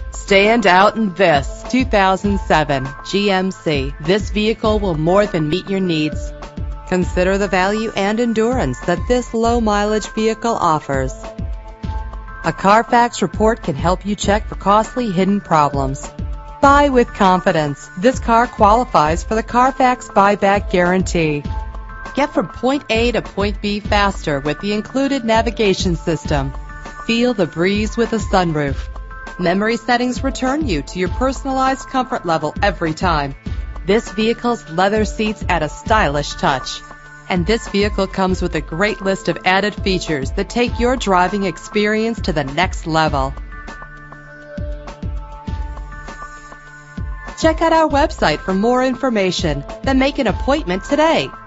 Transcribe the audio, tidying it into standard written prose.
Stand out in this 2007 GMC. This vehicle will more than meet your needs. Consider the value and endurance that this low-mileage vehicle offers. A Carfax report can help you check for costly hidden problems. Buy with confidence. This car qualifies for the Carfax buyback guarantee. Get from point A to point B faster with the included navigation system. Feel the breeze with a sunroof. Memory settings return you to your personalized comfort level every time. This vehicle's leather seats add a stylish touch. And this vehicle comes with a great list of added features that take your driving experience to the next level. Check out our website for more information, then make an appointment today.